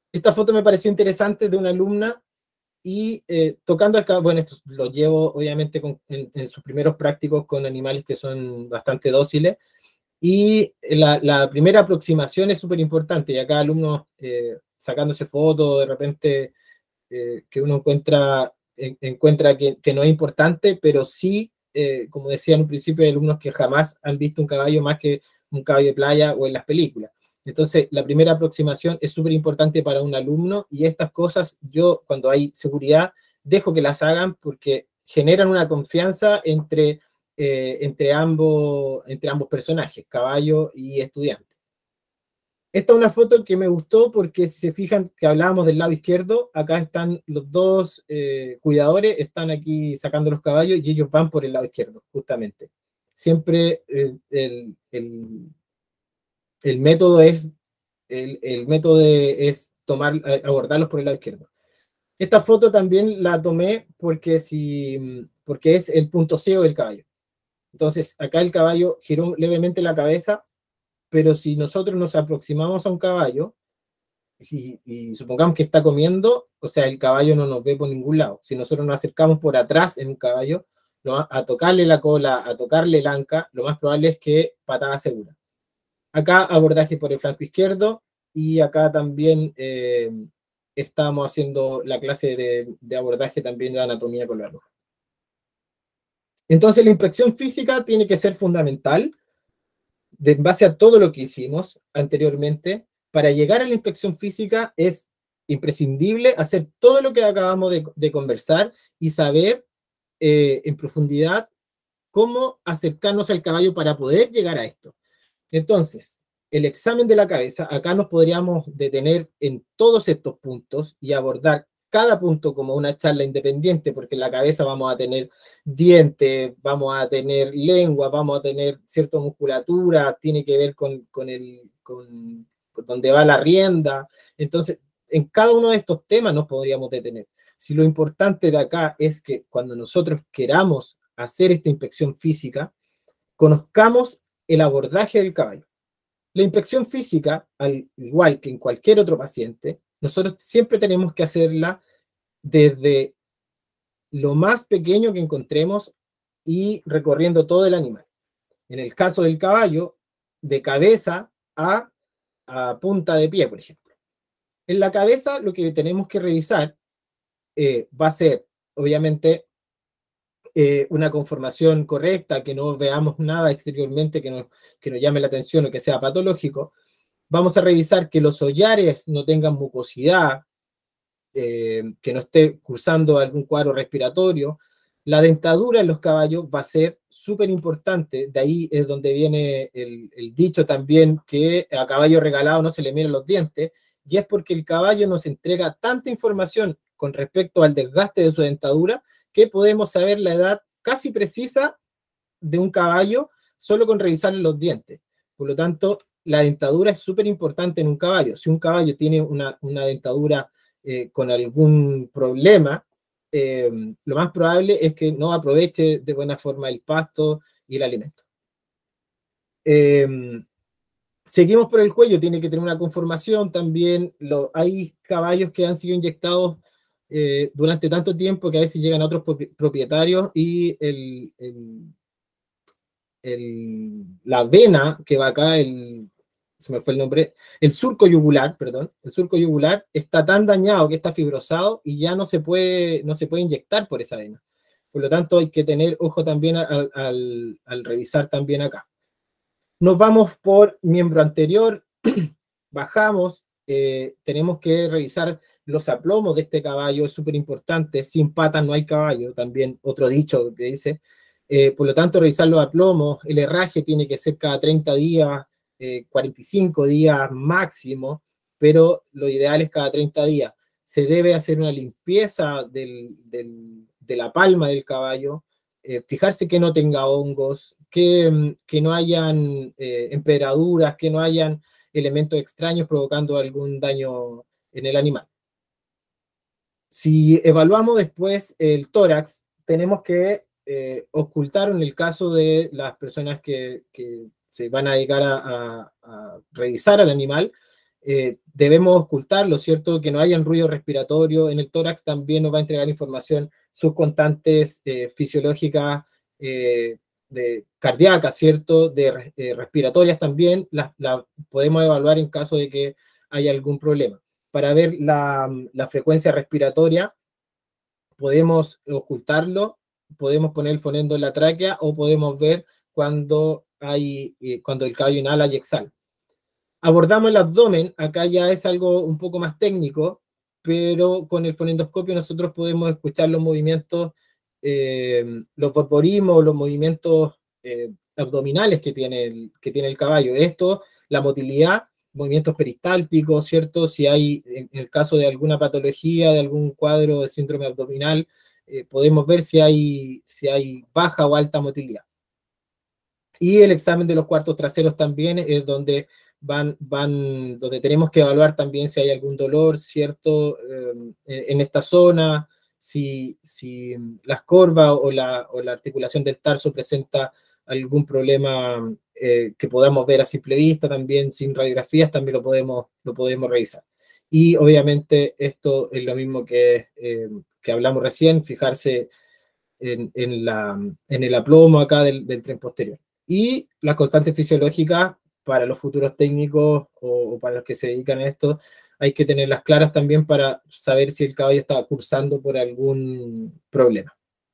Esta foto me pareció interesante de una alumna y tocando acá, bueno, esto lo llevo obviamente en sus primeros prácticos con animales que son bastante dóciles, y la primera aproximación es súper importante, y acá alumnos sacándose fotos, de repente que uno encuentra que no es importante, pero sí, como decía en un principio, hay alumnos que jamás han visto un caballo más que un caballo de playa o en las películas. Entonces, la primera aproximación es súper importante para un alumno, y estas cosas yo, cuando hay seguridad, dejo que las hagan porque generan una confianza entre ambos personajes, caballo y estudiante. Esta es una foto que me gustó porque si se fijan que hablábamos del lado izquierdo, acá están los dos cuidadores, están aquí sacando los caballos y ellos van por el lado izquierdo, justamente. Siempre el método es, el método es abordarlos por el lado izquierdo. Esta foto también la tomé porque es el punto ciego del caballo. Entonces, acá el caballo giró levemente la cabeza, pero si nosotros nos aproximamos a un caballo, y supongamos que está comiendo, o sea, el caballo no nos ve por ningún lado. Si nosotros nos acercamos por atrás en un caballo, a tocarle la cola, a tocarle la anca, lo más probable es que patada segura. Acá abordaje por el flanco izquierdo, y acá también estamos haciendo la clase de abordaje también de anatomía con la roja. Entonces la inspección física tiene que ser fundamental, en base a todo lo que hicimos anteriormente. Para llegar a la inspección física es imprescindible hacer todo lo que acabamos de conversar y saber en profundidad cómo acercarnos al caballo para poder llegar a esto. Entonces, el examen de la cabeza, acá nos podríamos detener en todos estos puntos y abordar cada punto como una charla independiente, porque en la cabeza vamos a tener dientes, vamos a tener lengua, vamos a tener cierta musculatura, tiene que ver con donde va la rienda. Entonces, en cada uno de estos temas nos podríamos detener. Si lo importante de acá es que cuando nosotros queramos hacer esta inspección física, conozcamos el abordaje del caballo. La inspección física, al igual que en cualquier otro paciente, nosotros siempre tenemos que hacerla desde lo más pequeño que encontremos y recorriendo todo el animal. En el caso del caballo, de cabeza a punta de pie, por ejemplo. En la cabeza lo que tenemos que revisar va a ser, obviamente, una conformación correcta, que no veamos nada exteriormente que nos llame la atención o que sea patológico. Vamos a revisar que los hollares no tengan mucosidad, que no esté cursando algún cuadro respiratorio. La dentadura en los caballos va a ser súper importante. De ahí es donde viene el dicho también que a caballo regalado no se le miran los dientes, y es porque el caballo nos entrega tanta información con respecto al desgaste de su dentadura que podemos saber la edad casi precisa de un caballo solo con revisarle los dientes. Por lo tanto, la dentadura es súper importante en un caballo. Si un caballo tiene una dentadura con algún problema, lo más probable es que no aproveche de buena forma el pasto y el alimento. Seguimos por el cuello, tiene que tener una conformación también. Hay caballos que han sido inyectados durante tanto tiempo que a veces llegan a otros propietarios y la vena que va acá, se me fue el nombre, el surco yugular, perdón, el surco yugular está tan dañado que está fibrosado y ya no se puede inyectar por esa vena. Por lo tanto, hay que tener ojo también al revisar también acá. Nos vamos por miembro anterior, bajamos, tenemos que revisar los aplomos de este caballo, es súper importante, sin patas no hay caballo, también otro dicho que dice. Por lo tanto, revisar los aplomos, el herraje tiene que ser cada 30 días, 45 días máximo, pero lo ideal es cada 30 días. Se debe hacer una limpieza de la palma del caballo, fijarse que no tenga hongos, que no hayan empedraduras, que no hayan elementos extraños provocando algún daño en el animal. Si evaluamos después el tórax, tenemos que ocultar en el caso de las personas que se van a dedicar a revisar al animal, debemos ocultarlo, ¿cierto? Que no haya ruido respiratorio. En el tórax también nos va a entregar información, sus constantes fisiológicas, cardíacas, ¿cierto? Respiratorias también, las podemos evaluar en caso de que haya algún problema. Para ver la frecuencia respiratoria, podemos ocultarlo, podemos poner el fonendo en la tráquea o podemos ver cuando el caballo inhala y exhala. Abordamos el abdomen, acá ya es algo un poco más técnico, pero con el fonendoscopio nosotros podemos escuchar los movimientos, los borborismos, los movimientos abdominales que tiene el caballo. Esto, la motilidad, movimientos peristálticos, ¿cierto? Si hay, en el caso de alguna patología, de algún cuadro de síndrome abdominal, podemos ver si hay baja o alta motilidad. Y el examen de los cuartos traseros también es donde donde tenemos que evaluar también si hay algún dolor, ¿cierto? En esta zona, si las corvas o la articulación del tarso presenta algún problema que podamos ver a simple vista, también sin radiografías, también lo podemos revisar. Y obviamente esto es lo mismo que hablamos recién, fijarse en el aplomo acá del tren posterior. Y las constantes fisiológicas para los futuros técnicos o para los que se dedican a esto, hay que tenerlas claras también para saber si el caballo está cursando por algún problema.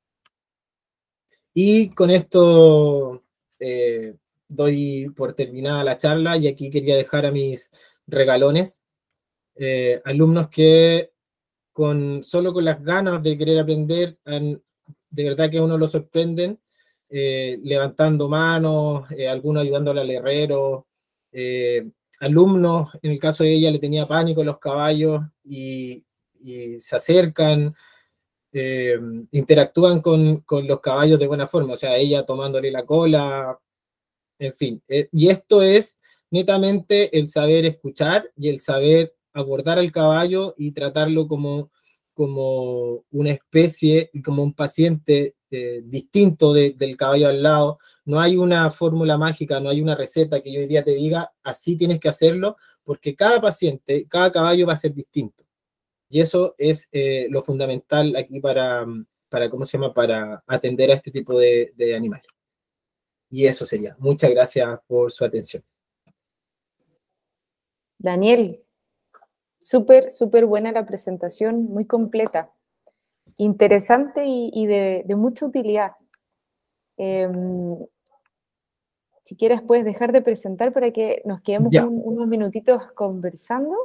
Y con esto doy por terminada la charla y aquí quería dejar a mis regalones, alumnos que solo con las ganas de querer aprender, de verdad que a uno lo sorprenden, levantando manos, algunos ayudándole al herrero, alumnos, en el caso de ella le tenía pánico a los caballos y se acercan, interactúan con los caballos de buena forma, o sea, ella tomándole la cola, en fin. Y esto es netamente el saber escuchar y el saber abordar al caballo y tratarlo como una especie y como un paciente distinto del caballo al lado. No hay una fórmula mágica, no hay una receta que yo hoy día te diga, así tienes que hacerlo, porque cada paciente, cada caballo va a ser distinto. Y eso es lo fundamental aquí ¿cómo se llama? Para atender a este tipo de animales. Y eso sería. Muchas gracias por su atención. Daniel, súper, súper buena la presentación, muy completa, interesante y de mucha utilidad. Si quieres, puedes dejar de presentar para que nos quedemos unos minutitos conversando.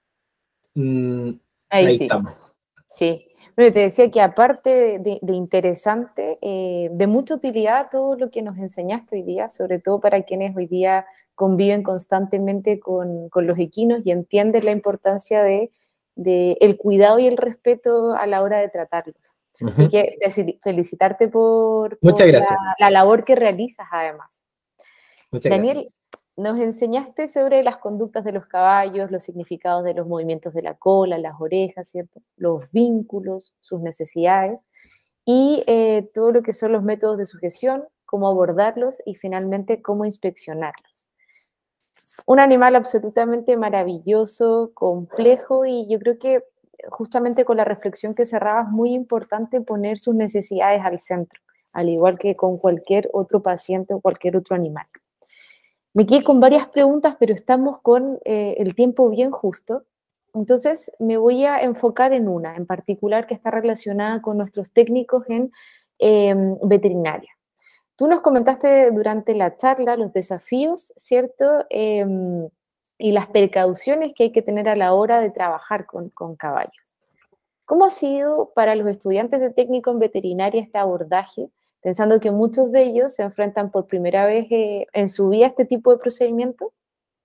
Ahí sí. Estamos. Sí. Bueno, te decía que aparte de interesante, de mucha utilidad todo lo que nos enseñaste hoy día, sobre todo para quienes hoy día conviven constantemente con los equinos y entienden la importancia de el cuidado y el respeto a la hora de tratarlos. Así que felicitarte por la labor que realizas además. Muchas Daniel, gracias. nos enseñaste sobre las conductas de los caballos, los significados de los movimientos de la cola, las orejas, ¿cierto? Los vínculos, sus necesidades y todo lo que son los métodos de sujeción, cómo abordarlos y finalmente cómo inspeccionarlos. Un animal absolutamente maravilloso, complejo y yo creo que justamente con la reflexión que cerrabas, muy importante poner sus necesidades al centro, al igual que con cualquier otro paciente o cualquier otro animal. Me quedé con varias preguntas, pero estamos con el tiempo bien justo. Entonces, me voy a enfocar en una, en particular, que está relacionada con nuestros técnicos en veterinaria. Tú nos comentaste durante la charla los desafíos, ¿cierto? Y las precauciones que hay que tener a la hora de trabajar con caballos. ¿Cómo ha sido para los estudiantes de técnico en veterinaria este abordaje? Pensando que muchos de ellos se enfrentan por primera vez en su vida a este tipo de procedimiento.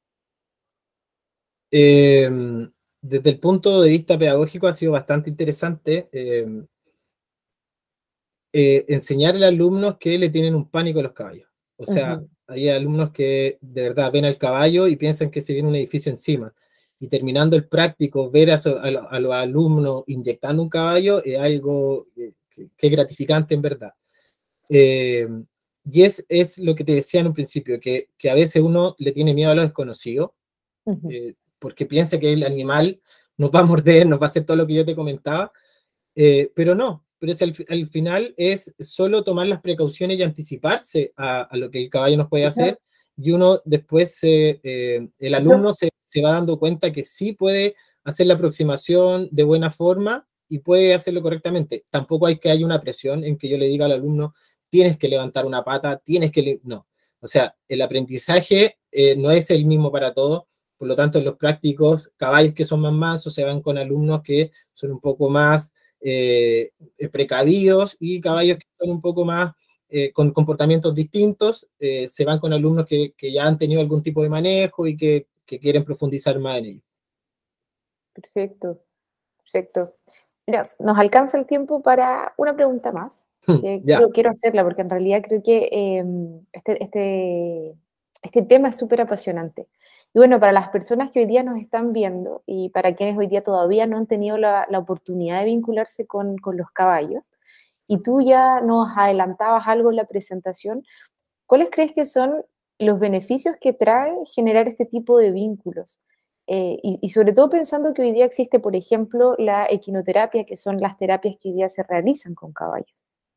Desde el punto de vista pedagógico ha sido bastante interesante enseñar al alumno que le tienen un pánico a los caballos. O sea, hay alumnos que de verdad ven al caballo y piensan que se viene un edificio encima. Y terminando el práctico, ver a los alumnos inyectando un caballo es algo que es gratificante en verdad. Y es lo que te decía en un principio, que a veces uno le tiene miedo a lo desconocido. porque piensa que el animal nos va a morder, nos va a hacer todo lo que yo te comentaba, pero no, pero es al final es solo tomar las precauciones y anticiparse a lo que el caballo nos puede hacer, y uno después, el alumno se va dando cuenta que sí puede hacer la aproximación de buena forma y puede hacerlo correctamente. Tampoco hay que haya una presión en que yo le diga al alumno, tienes que levantar una pata, tienes que... No, o sea, el aprendizaje no es el mismo para todos, por lo tanto, en los prácticos, caballos que son más mansos se van con alumnos que son un poco más precavidos, y caballos que son un poco más con comportamientos distintos, se van con alumnos que ya han tenido algún tipo de manejo y que quieren profundizar más en ello. Perfecto, perfecto. Mira, nos alcanza el tiempo para una pregunta más, que Ya. quiero hacerla porque en realidad creo que este tema es súper apasionante. Y bueno, para las personas que hoy día nos están viendo y para quienes hoy día todavía no han tenido la oportunidad de vincularse con los caballos, y tú ya nos adelantabas algo en la presentación, ¿cuáles crees que son los beneficios que trae generar este tipo de vínculos? Y sobre todo pensando que hoy día existe, por ejemplo, la equinoterapia, que son las terapias que hoy día se realizan con caballos.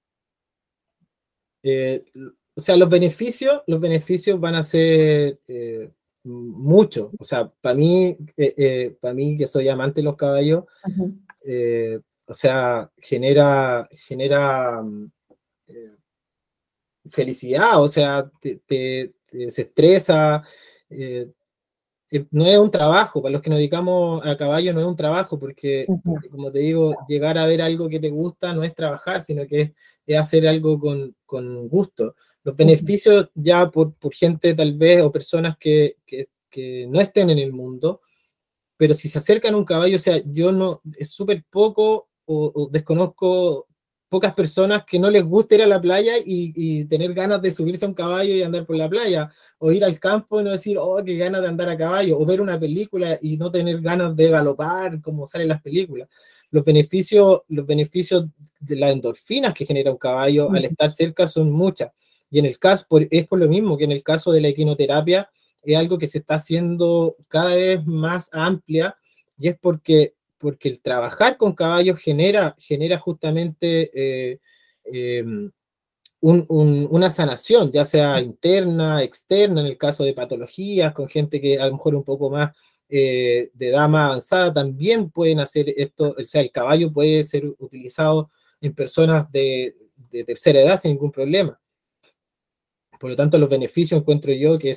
O sea, los beneficios van a ser muchos. O sea, para mí que soy amante de los caballos, Ujú. o sea, genera eh, felicidad, o sea, te desestresa. eh, no es un trabajo, para los que nos dedicamos a caballo no es un trabajo, porque, Ujú. como te digo, llegar a ver algo que te gusta no es trabajar, sino que es hacer algo con gusto. Los Ujú. beneficios ya por gente tal vez, o personas que no estén en el mundo, pero si se acercan a un caballo, o sea, yo no, es súper poco o desconozco pocas personas que no les guste ir a la playa y tener ganas de subirse a un caballo y andar por la playa, o ir al campo y no decir, oh, qué ganas de andar a caballo, o ver una película y no tener ganas de galopar como salen las películas. Los beneficios de las endorfinas que genera un caballo al Ujú. estar cerca son muchas. Y en el caso, es por lo mismo que en el caso de la equinoterapia, es algo que se está haciendo cada vez más amplia, y es porque el trabajar con caballos genera justamente eh, una sanación, ya sea interna, externa, en el caso de patologías, con gente que a lo mejor un poco más de edad más avanzada, también pueden hacer esto. O sea, el caballo puede ser utilizado en personas de tercera edad sin ningún problema. Por lo tanto, los beneficios encuentro yo que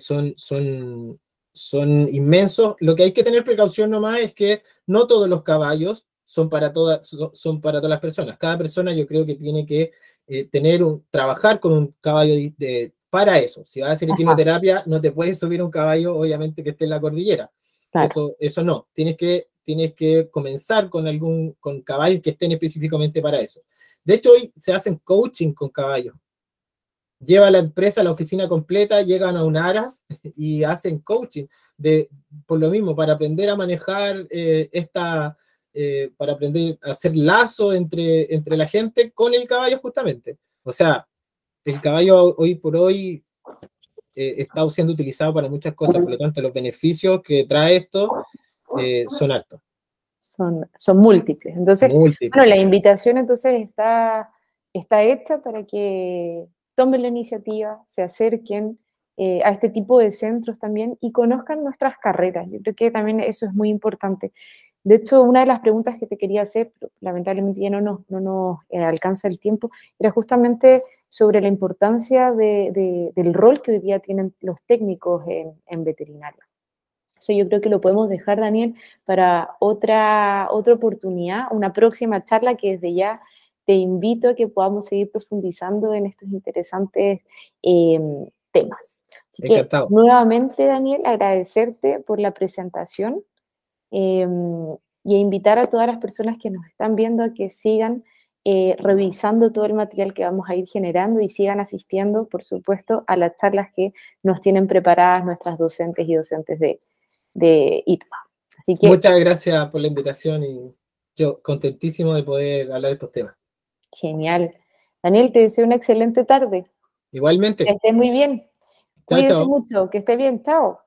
son inmensos. Lo que hay que tener precaución nomás es que no todos los caballos son para todas las personas. Cada persona yo creo que tiene que trabajar con un caballo para eso. Si vas a hacer Ajá, equinoterapia, no te puedes subir a un caballo, obviamente, que esté en la cordillera. claro. Eso no. Tienes que comenzar con caballos que estén específicamente para eso. De hecho, hoy se hacen coaching con caballos. Lleva a la empresa a la oficina completa, llegan a un aras y hacen coaching por lo mismo, para aprender a manejar para aprender a hacer lazo entre la gente con el caballo justamente. O sea, el caballo hoy por hoy está siendo utilizado para muchas cosas, por lo tanto los beneficios que trae esto son altos, Son múltiples. Entonces, múltiples. bueno, la invitación entonces está hecha para que tomen la iniciativa, se acerquen a este tipo de centros también y conozcan nuestras carreras. Yo creo que también eso es muy importante. De hecho, una de las preguntas que te quería hacer, pero lamentablemente ya no nos alcanza el tiempo, era justamente sobre la importancia del rol que hoy día tienen los técnicos en veterinaria. Eso yo creo que lo podemos dejar, Daniel, para otra oportunidad, una próxima charla que desde ya te invito a que podamos seguir profundizando en estos interesantes eh, temas. Así que Encantado. nuevamente, Daniel, agradecerte por la presentación eh, y a invitar a todas las personas que nos están viendo a que sigan revisando todo el material que vamos a ir generando y sigan asistiendo, por supuesto, a las charlas que nos tienen preparadas nuestras docentes y docentes de ITMA. Así que, Muchas gracias por la invitación y yo contentísimo de poder hablar de estos temas. genial. Daniel, te deseo una excelente tarde. Que Igualmente. estés muy bien. Chao, Cuídese chao. mucho, que esté bien. Chao.